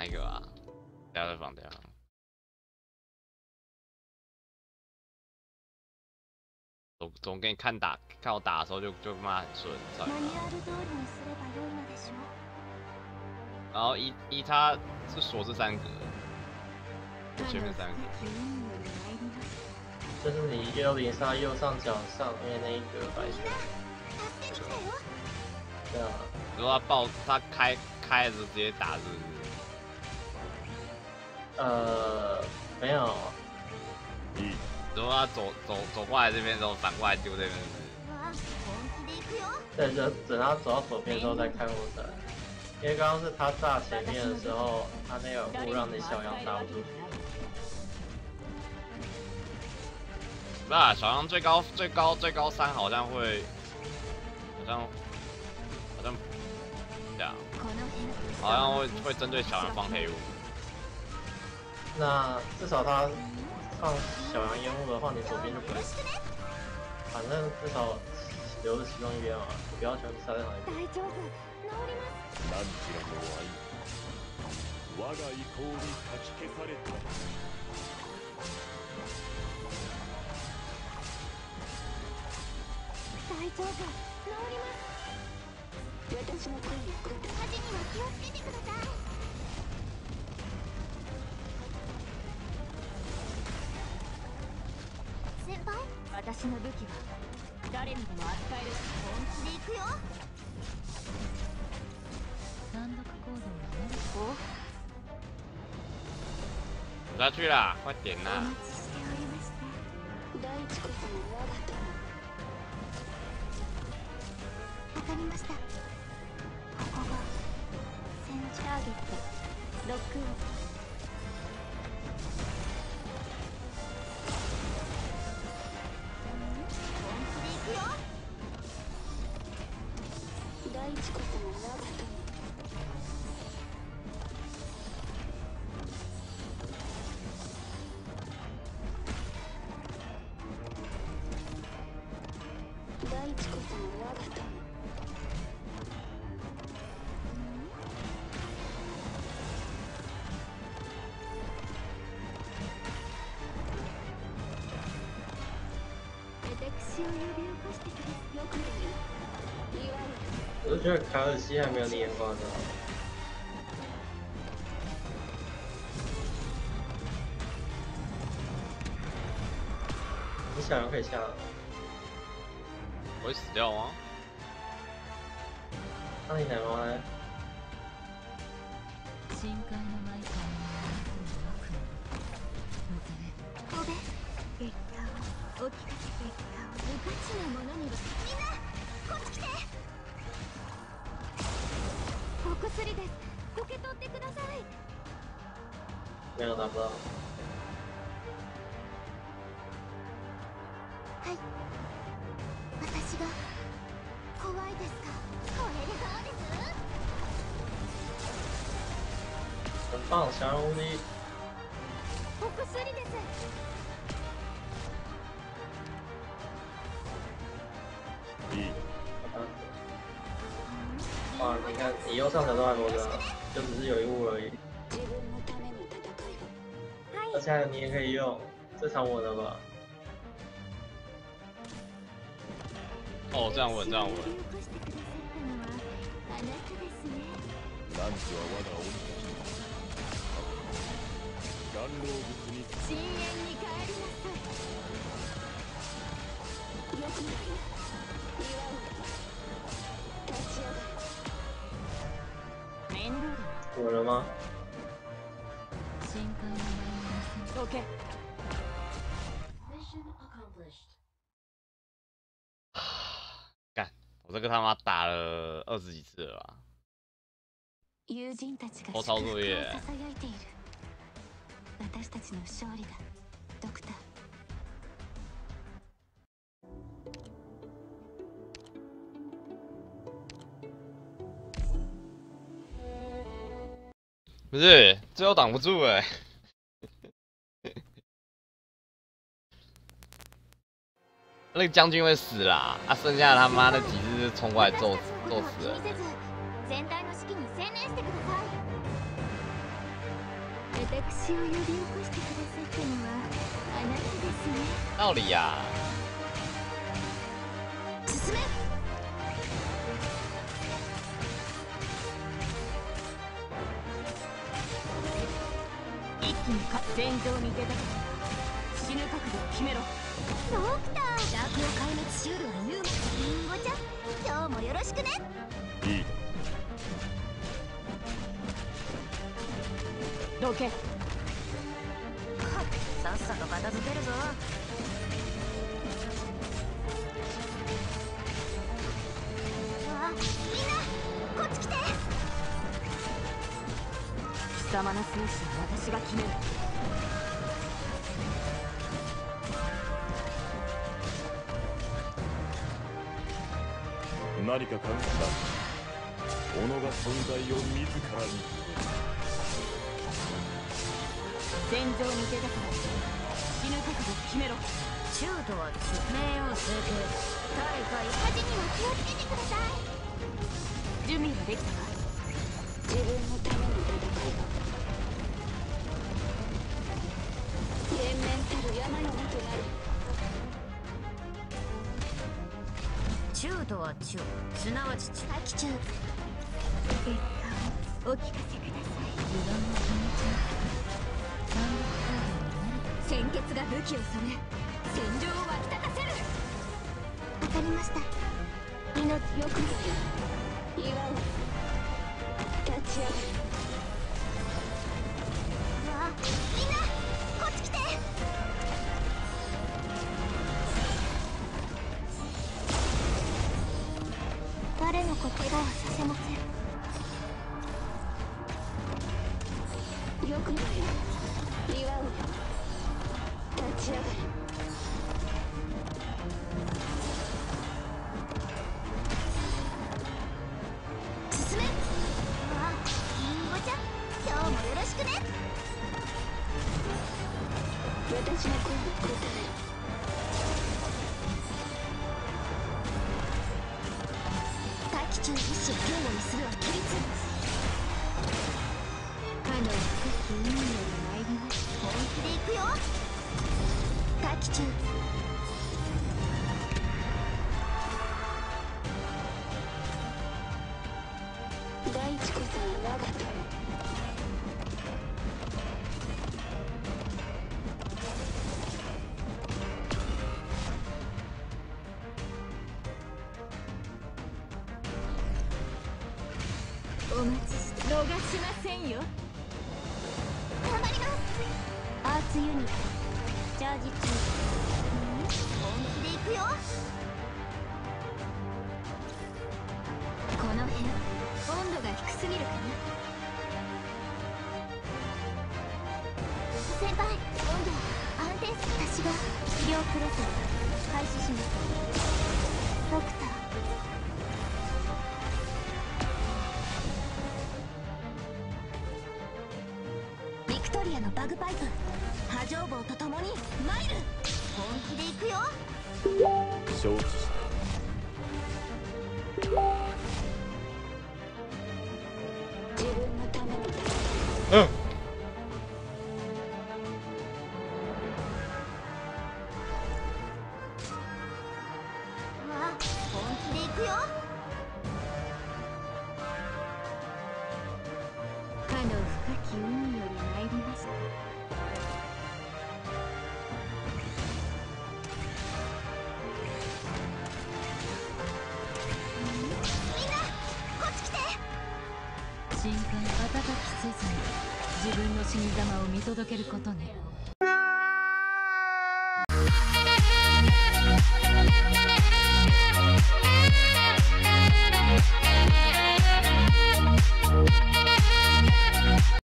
哪一个啊？等下再放，等下。总给你看我打的时候就骂很顺，操你妈！然后他是锁这3格，前面3格。 就是你103右上角上面那一格白色。对啊。 如果他开的时候直接打，是不是？没有。 如果他走过来这边之后，反过来丢这边。 对，等他走到左边之后再开火柴。因为刚刚是他炸前面的时候，他那个雾让你小羊打不出去。 不是，小羊最高3好像会，好像这样，好像会针对小羊放黑雾。 那至少他放小羊烟雾的话，你左边就不会死。反正至少留着其中一边嘛，不要全部塞在哪一边。 何ちらの愛、我が意向にかき消された。 大丈夫、治ります。私の声を聞いた。火事には気をつけてください。先輩、私の武器は誰にでも扱える。本気で行くよ。単独行動を。 不要去啦，快点啦！ お待ちしておりました。大地こそ我が友。わかりました。ここがセンターゲットロックオン。本気で行くよ。大地こそ我が友。大地こそ我が友。 我就觉得凯尔西还没有你眼光的。你小羊可以下了。 我会死掉吗？ 那你奶妈呢？ 深海のマイカーの尾べ、結果をお聞かせ結果を無価値なものには。みんなこっち来て。お薬です。受け取ってください。 没有拿不到。 はい。私が怖いですか。これでどうです？ 很棒，小人无敌。 お薬です。 哇，你看，你右上角都还活着，就只是有一雾而已。而且还有你也可以用，这场稳了吧？ 哦，这样稳，这样稳。 ランチは我が恩人。岩老物に深淵に帰りなさい。よくないよ。祝うんだ。立ち上がる。面倒だ。 稳了吗？ 深海のマイナー。OK。 干，我这个他妈打了20几次了吧？ 友人たちが偷操作业。 囁いている。私たちの勝利だ、ドクター。 不是，最后挡不住哎、那个将军会死啦，啊，剩下他妈的几只就冲过来揍死了。 私を呼び起こしてくださったのはあなたですね。 道理呀。 進め。 一気に戦場に出たから死ぬ覚悟を決めろ。 ドクター、邪悪を壊滅しうるはユーモリンゴちゃん、今日もよろしくね。 いいだどけ。 さっさと片付けるぞ。みんなこっち来て。 貴様の生死は私が決める。 何か感じた。己が存在を自らに。 戦場に出たから死ぬ覚悟を決めろ。 中途は命を続け、大会火事には気をつけてください。 準備はできたか。 自分のための戦いだ。連綿たる山々となる。中とは中、すなわち中。結果をお聞かせください。自分の気持ち鮮血が武器を染め戦場を沸き立たせる。 わかりました。命よく祝う。立ち上がる。みんなこっち来て。誰の言葉はさせません。よくないよ。祝う。立ち上がる。進め。リンゴちゃん、今日もよろしくね。私の声に答える。大気中の意志を警護にするは規律。かの深き海より参ります。本気で行くよ。大気中。大地こそが我が友。 お待ちして逃しませんよ。 頑張ります。アーツユニットチャージ中。本気で行くよ。 この辺温度が低すぎるかな。 先輩、温度安定する。私が治療プロセス開始します。ドクター。ビクトリアのバグパイプ波状棒とともにマイル。本気で行くよ。 承知した。 自分のためのうん。 本気で行くよ。 かの深き海より参りました。 みんなこっち来て。 真剣温かきせずに自分の死に様を見届けることね。